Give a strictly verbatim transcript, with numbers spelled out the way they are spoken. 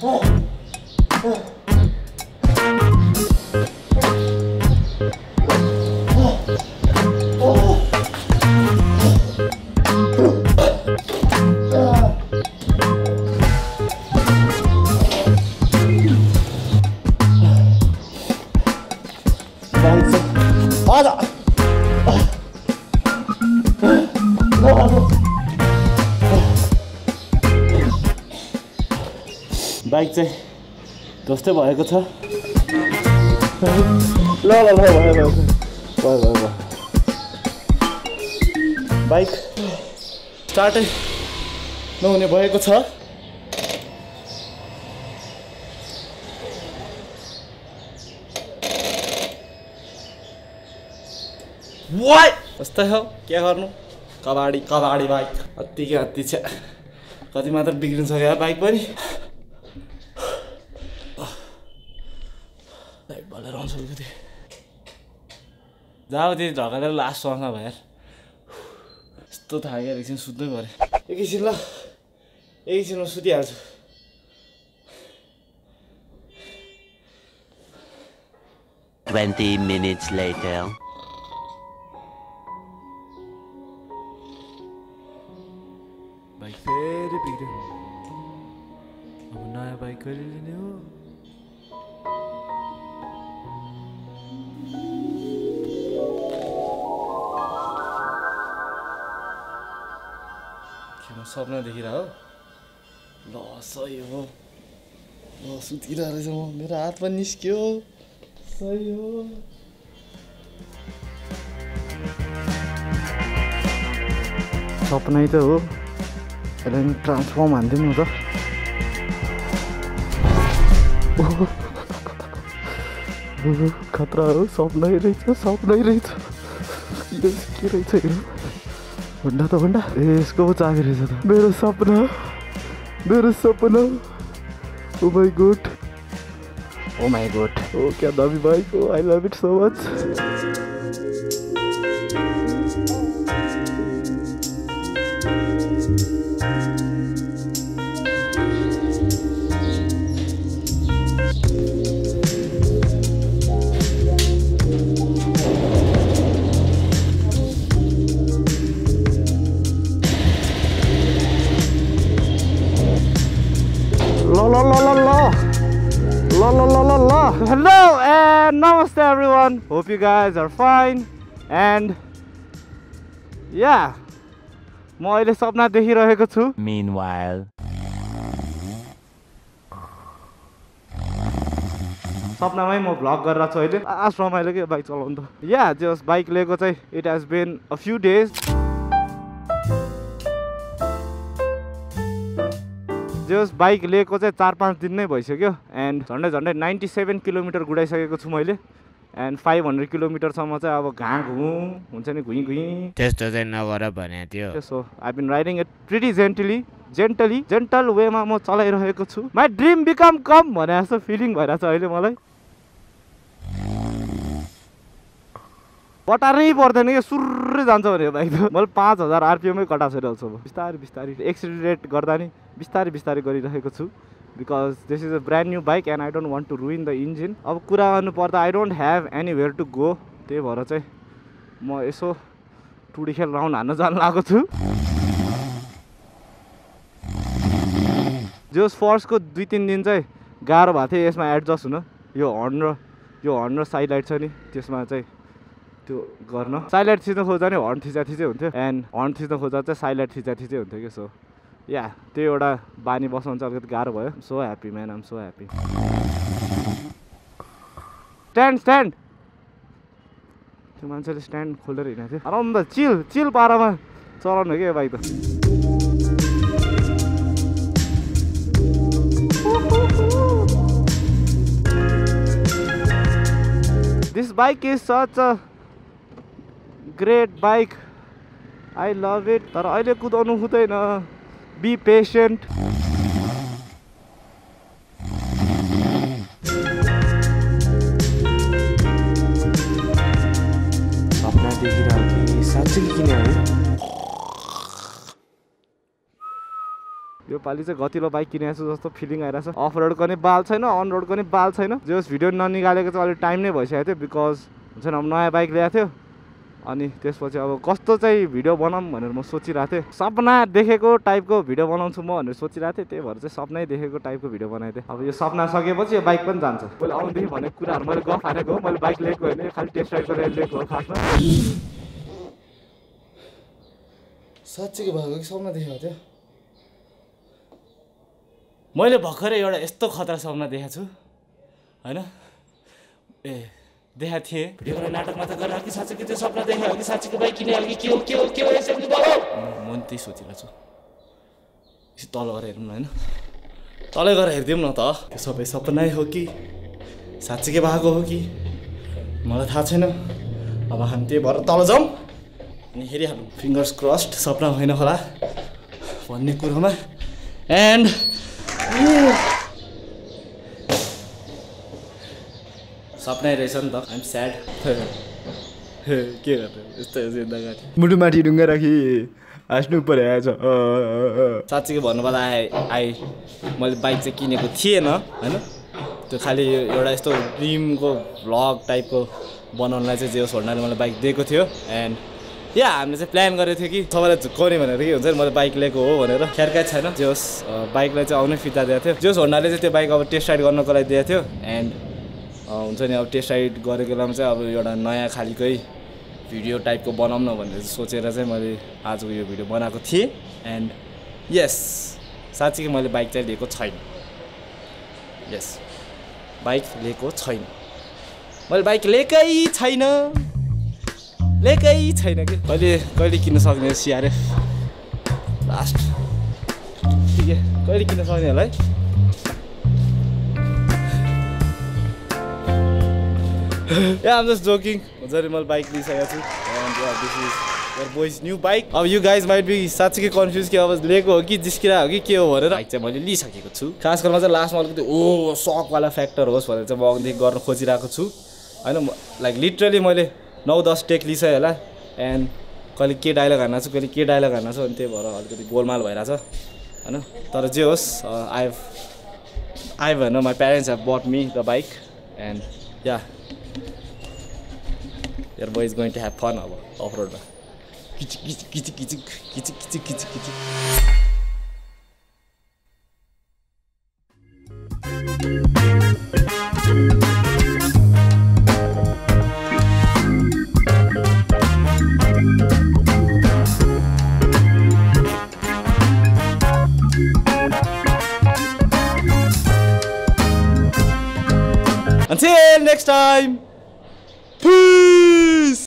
Bike चाहिँ कस्तो भएको छ ल ल ल भयो भयो भयो भयो बाइक स्टार्टै नहुने भएको छ वाट कस्तो हो के गर्नु कबाडी कबाडी बाइक अत्तिकै अत्ति छ कति मात्र बिग्रिन सक्यो बाइक पनि लाइट बलेर आउँछ अलिकति जाऊ त्यति ढकालेर लास्ट सर्छ भयो यार यस्तो थाक्यो एकछिन सुत्नै पऱ्यो एकैछिन ल एकैछिनमा सुतिहाल्छु Twenty minutes later. बाइक फेरि बिग्रियो अब नयाँ बाइक कहिले लिने हो सपना देखिरह हो ल सही हो ल सुतिरह रहेछ म मेरो हात पनि निस्क्यो सही हो सपनै त हो यसलाई ट्रान्सफर्म हान्दिउँ न त खतरा हो सपनै रहेछ सपनै रहेछ यो के रहेछ हेर्नु भन्दा त भन्दा ए यसको पो चाबी रहेछ त मेरो सपना मेरो सपना oh my god oh my god ओ क्या दामी बाइक हो I love it so much Hello and namaste everyone. Hope you guys are fine and yeah. म अहिले सपना देखिरहेको छु. Meanwhile, सपनामै म भ्लग गरेर छु अहिले. आज रमाइलो के बाइक चलाउनु त. Yeah, जस बाइक लिएको चाहिँ it has been a few days. जस बाइक लिएको चाहिँ चार पाँच दिन नै भइसक्यो एन्ड झन्डै झन्डै नाइन्टी सेभेन किलोमिटर गुडाइसकेको छु मैले एन्ड फाइभ हन्ड्रेड किलोमिटरसम्म चाहिँ अब घाँ घुँ हुन्छ नि घुइँ घुइँ त्यस्तो चाहिँ नगर भने थियो so I been riding it pretty gently gently gentle वेमा म चलाइरहेको छु माई ड्रिम बिकम कम भने जस्तो फिलिङ भइरहेको छ अहिले मलाई बटारै पर्दैन कि सुर्रै जान्छ भने बाइक त मैले पाँच हजार आरपिएमै कटाइसकेको बिस्तारै बिस्तारै एक्सिलरेट गर्दा नि बिस्तारै बिस्तारै गरिरहेको छु because this is a brand new bike and I don't want to ruin the engine अब कुरा गर्नु पर्दा I don't have anywhere to go त्यही भएर चाहिँ म यसो टुडी खेल राउन्ड हान्न जानु लागेको छु जोस फर्स्टको दुई तिन दिन चाहिँ गाह्रो भएको थियो यसमा एडजस्ट हुन यो हर्न र यो हर्न र साइड लाइट छ नि त्यसमा चाहिँ त्यो गर्न साइड लाइट थिच्न खोज्दा नि हर्न थिचा थिचै हुन्थ्यो एन्ड हर्न थिच्न खोज्दा चाहिँ साइड लाइट थिचा थिचै हुन्थ्यो कि सो या त्यो एउटा बानी बसाउनु चाहिँ अलिकति गाह्रो भयो so happy man am so happy stand stand त्यो मान्छेले स्ट्यान्ड खोलेर हिँडेको थियो आराम त चिल चिल पारामा चलाउनु क्या बाइक त this bike is such a great bike I love it तर अहिले कुदाउनु हुँदैन बी पेसेन्ट सपना देखिरहेको कि साँच्चै किने है यो पालि चाहिँ गतिलो बाइक किनेको छु जस्तो फिलिङ आइरहेको छ। अफ रोडको नि बाल छैन, अन रोडको नि बाल छैन। जे होस् भिडियो ननिकालेको चाहिँ अलिक टाइम नै भइसकेको थियो बिकज हुन्छ नि अब नयाँ बाइक ल्याएको थियो। अनि त्यसपछि अब कस्तो चाहिँ भिडियो बनाऊँ भनेर म सोचिरहेको थिएँ। सपना देखेको टाइपको भिडियो बनाउँछु म भनेर सोचिरहेको थिएँ, त्यही भएर चाहिँ सपनै देखेको टाइपको भिडियो बनाएको थिएँ। अब यो सपना सकेपछि यो बाइक पनि जान्छ। मैले आउँदैछु भनेको कुराहरू मैले गफ हानेको हो, मैले बाइक लिएको होइन, खालि टेस्ट राइड गरेर लिएको हो खासमा। साँच्चीको भएको कि सपना देखेको थियो मैले भर्खरै एउटा यस्तो खतरा सपना देखेको छु होइन। ए देखाएको थिएँ भिडियो गरेर नाटक मात्र गरेर कि साँच्चीको त्यो सपना देखेको हो कि साँच्चीको बाइक किने हो कि के हो के हो के हो यसरी भयो। म त्यही सोचिरहेको छु। यसो तल गएर हेरौँ न होइन, तलै गएर हेरिदिउँ न त। त्यो सबै सपनै हो कि साँच्चीकै भएको हो कि मलाई थाहा छैन। अब हामी त्यही भएर तल जाउँ अनि हेरिहालौँ। फिङ्गर्स क्रस्ड सपना होइन होला भन्ने कुरोमा। एन्ड सपनै रहेछ नि त। I'm sad. के गर्नु यस्तो जिन्दगी मुटु माथि ढुङ्गा राखी हाँस्नु पऱ्यो छ। साँच्चीको भन्नुपर्दा आए आइ मैले बाइक चाहिँ किनेको थिएन होइन। त्यो खालि एउटा यस्तो ड्रिमको भ्लग टाइपको बनाउनलाई चाहिँ जे छोड्नाले मलाई बाइक दिएको थियो। एन्ड या हामीले चाहिँ प्लान गरेको थियो कि सबैलाई झुक्काउने भनेर के हुन्छ नि मैले बाइक लिएको हो भनेर। खेरकाइ छैन। जे होस् बाइकलाई चाहिँ आउनै फिर्ता दिएको थियो। जे होस् होन्डाले चाहिँ त्यो बाइक अब टेस्ट राइड गर्नको लागि दिएको थियो। एन्ड हुन्छ नि अब टेस्ट राइड गरेको बेलामा चाहिँ अब एउटा नयाँ खालकै भिडियो टाइपको बनाऊँ न भनेर सोचेर चाहिँ मैले आजको यो भिडियो बनाएको थिएँ। एन्ड यस साँच्चीकै मैले बाइक चाहिँ लिएको छैन। यस बाइक लिएको छैन, मैले बाइक लिएकै छैन, लिएकै छैन कि कहिले कहिले किन्न सक्ने सिआरएफ लास्ट ठिक है कहिले किन्न सक्ने होला है। Yeah, I'm just joking. हुन्छ नि मैले बाइक लिइसकेको छु। And yeah, this is your boy's new bike. अब you guys might be साँच्चीकै कन्फ्युज कि अब लिएको हो कि जिस्किरा हो कि के हो भनेर। बाइक चाहिँ मैले लिइसकेको छु। खास गरेर चाहिँ लास्टमा अलिकति ओ सकवाला फ्याक्टर होस् भनेर चाहिँ म अघिदेखि गर्न खोजिरहेको छु होइन। लाइक लिटरली मैले नौ दस टेक लिइसकेँ होला। एन्ड कहिले के डायलग हान्न छु कहिले के डायलग हान्न छु अनि त्यही भएर अलिकति गोलमाल भइरहेछ होइन। तर जे होस् आई हेभ आई हेभ होइन my parents have but me the bike. And yeah your boy is going to have fun अब off road मा किच किच किच किच किच किच किच किच। Until next time, peace.